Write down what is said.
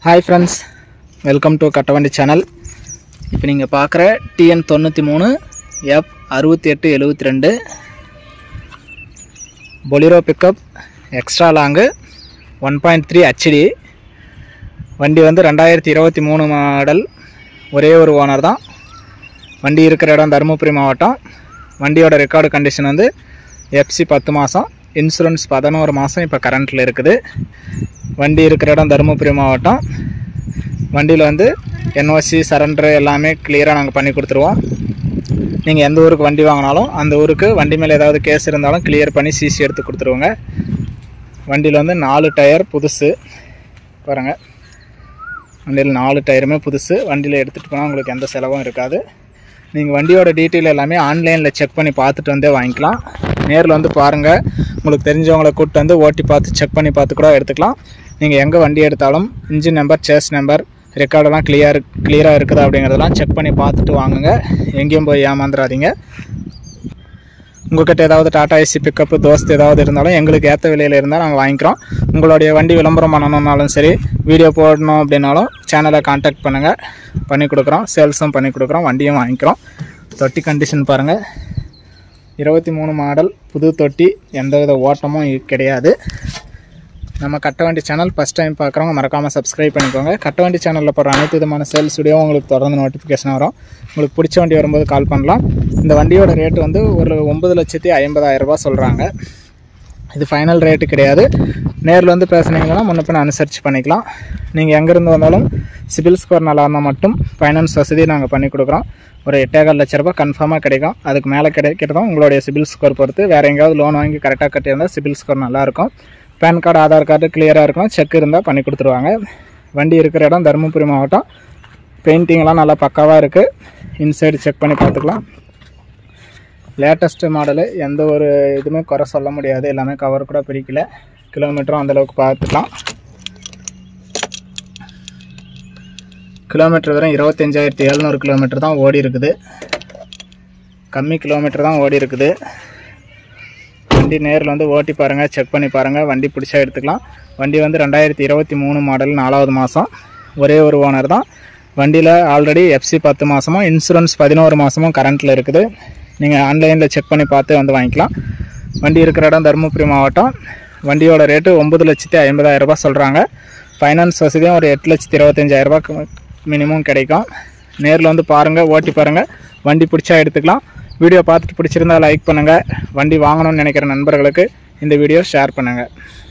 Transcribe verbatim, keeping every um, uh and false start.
Hi friends, welcome to Kattavandi channel. இப்போ நீங்க பார்க்குற T N தொண்ணூற்றி மூணு F அறுபத்தி எட்டு எழுபத்தி ரெண்டு Bolero pickup extra long one point three H D வண்டி வந்து ரெண்டாயிரத்து இருபத்தி மூணு மாடல். ஒரே ஒரு ஓனர் தான். வண்டி இருக்கிற இடம் தருமபுரி மாவட்டம். வண்டியோட ரெக்கார்டு கண்டிஷன் வந்து F C பத்து மாதம், இன்சூரன்ஸ் பதினொரு மாதம் இப்போ கரண்ட்டில் இருக்குது. வண்டி இருக்கிற இடம் தருமபுரி மாவட்டம். வண்டியில் வந்து N O C சரண்டர் எல்லாமே கிளியராக நாங்கள் பண்ணி கொடுத்துருவோம். நீங்கள் எந்த ஊருக்கு வண்டி வாங்கினாலும் அந்த ஊருக்கு வண்டி மேலே ஏதாவது கேஸ் இருந்தாலும் கிளியர் பண்ணி சிசி எடுத்து கொடுத்துருவோங்க. வண்டியில் வந்து நாலு டயர் புதுசு பாருங்கள். வண்டியில் நாலு டயருமே புதுசு. வண்டியில் எடுத்துகிட்டு போனால் உங்களுக்கு எந்த செலவும் இருக்காது. நீங்கள் வண்டியோட டீட்டெயில் எல்லாமே ஆன்லைனில் செக் பண்ணி பார்த்துட்டு வந்தே வாங்கிக்கலாம். நேரில் வந்து பாருங்கள். உங்களுக்கு தெரிஞ்சவங்களை கூப்பிட்டு வந்து ஓட்டி பார்த்து செக் பண்ணி பார்த்து கூட எடுத்துக்கலாம். நீங்கள் எங்கே வண்டி எடுத்தாலும் இன்ஜின் நம்பர், சேஸ் நம்பர், ரெக்கார்டெல்லாம் கிளியர் கிளியராக இருக்குதா அப்படிங்கிறதெல்லாம் செக் பண்ணி பார்த்துட்டு வாங்குங்க. எங்கேயும் போய் ஏமாந்துடாதீங்க. உங்கள்கிட்ட ஏதாவது டாடா ஏசி பிக்கப்பு தோஸ்து ஏதாவது இருந்தாலும் எங்களுக்கு ஏற்ற விலையில் இருந்தால் நாங்கள் வாங்கிக்கிறோம். உங்களுடைய வண்டி விளம்பரம் பண்ணணுன்னாலும் சரி, வீடியோ போடணும் அப்படின்னாலும் சேனலை கான்டாக்ட் பண்ணுங்கள். பண்ணி கொடுக்குறோம். சேல்ஸும் பண்ணி கொடுக்குறோம். வண்டியும் வாங்கிக்கிறோம். தொட்டி கண்டிஷன் பாருங்கள். இருபத்தி மூணு மாடல் புது தொட்டி. எந்தவித ஓட்டமும் கிடையாது. நம்ம கட்டவண்டி சேனல் ஃபஸ்ட் டைம் பார்க்குறவங்க மறக்காமல் சப்ஸ்கிரைப் பண்ணிக்கோங்க. கட்டவண்டி சேனலில் போடுற அனைத்து விதமான சேல்ஸ் வீடியோ உங்களுக்கு தொடர்ந்து நோட்டிஃபிகேஷன் வரும். உங்களுக்கு பிடிச்ச வண்டி வரும்போது கால் பண்ணலாம். இந்த வண்டியோட ரேட்டு வந்து ஒரு ஒம்பது லட்சத்தி ஐம்பதாயிரம் ரூபா சொல்கிறாங்க. இது ஃபைனல் ரேட்டு கிடையாது. நேரில் வந்து பேசுனீங்கன்னா முன்ன பின்ன அனுசரித்து பண்ணிக்கலாம். நீங்கள் எங்கேருந்து வந்தாலும் சிபில் ஸ்கோர் நல்லா இருந்தால் மட்டும் ஃபைனான்ஸ் வசதி நாங்கள் பண்ணி கொடுக்குறோம். ஒரு எட்டேகால் லட்ச ரூபா கன்ஃபார்மாக கிடைக்கும். அதுக்கு மேலே கிடைக்கிறதும் உங்களுடைய சிபில் ஸ்கோர் பொறுத்து. வேறு எங்கேயாவது லோன் வாங்கி கரெக்டாக கட்டியிருந்தால் சிபில் ஸ்கோர் நல்லாயிருக்கும். பேன் கார்டு, ஆதார் கார்டு கிளியராக இருக்கணும். செக் இருந்தால் பண்ணி கொடுத்துருவாங்க. வண்டி இருக்கிற இடம் தருமபுரி மாவட்டம். பெயிண்டிங்லாம் நல்லா பக்காவாக இருக்குது. இன்சைடு செக் பண்ணி பார்த்துக்கலாம். Latest model. எந்த ஒரு இதுவுமே குறை சொல்ல முடியாது. எல்லாமே கவர் கூட பிரிக்கல. கிலோமீட்டரும் அந்தளவுக்கு பார்த்துக்கலாம். கிலோமீட்டர் வரும் இருபத்தஞ்சாயிரத்தி எழுநூறு கிலோமீட்டர் தான் ஓடி இருக்குது. கம்மி கிலோமீட்டர் தான் ஓடி இருக்குது. வண்டி நேரில் வந்து ஓட்டி பாருங்கள், செக் பண்ணி பாருங்கள். வண்டி பிடிச்சா எடுத்துக்கலாம். வண்டி வந்து ரெண்டாயிரத்தி இருபத்தி மூணு மாடல், நாலாவது மாதம். ஒரே ஒரு ஓனர் தான். வண்டியில் ஆல்ரெடி F C பத்து மாதமும் இன்சூரன்ஸ் பதினோரு மாதமும் கரண்ட்டில் இருக்குது. நீங்கள் ஆன்லைனில் செக் பண்ணி பார்த்து வந்து வாங்கிக்கலாம். வண்டி இருக்கிற இடம் தருமபுரி மாவட்டம். வண்டியோட ரேட்டு ஒம்பது லட்சத்தி ஐம்பதாயிரம் ரூபா சொல்கிறாங்க. ஃபைனான்ஸ் வசதியும் ஒரு எட்டு லட்சத்தி இருபத்தஞ்சாயிரம் ரூபா மினிமம் கிடைக்கும். நேரில் வந்து பாருங்கள், ஓட்டி பாருங்கள். வண்டி பிடிச்சா எடுத்துக்கலாம். வீடியோ பார்த்துட்டு பிடிச்சிருந்தா லைக் பண்ணுங்கள். வண்டி வாங்கணும்னு நினைக்கிற நண்பர்களுக்கு இந்த வீடியோ ஷேர் பண்ணுங்கள்.